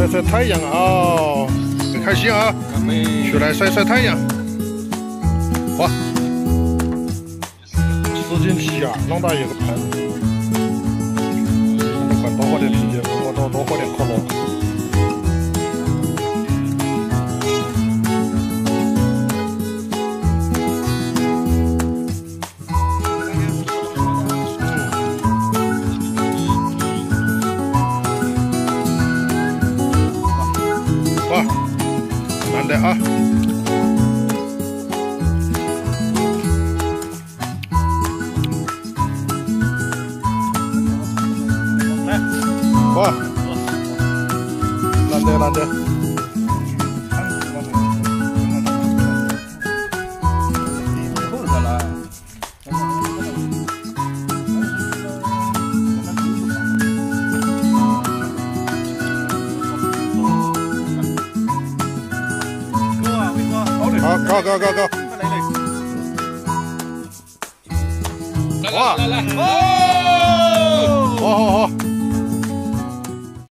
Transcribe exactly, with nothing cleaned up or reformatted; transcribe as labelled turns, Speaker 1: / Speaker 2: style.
Speaker 1: 晒晒太阳啊，很开心啊！出来晒晒太阳。哇，十斤皮啊，弄大一个盘。快多喝点啤酒，我多多喝点可乐。 哇，难得啊！来，哇，难得难得。好，高高高高！哇，来来来！哦，好好好。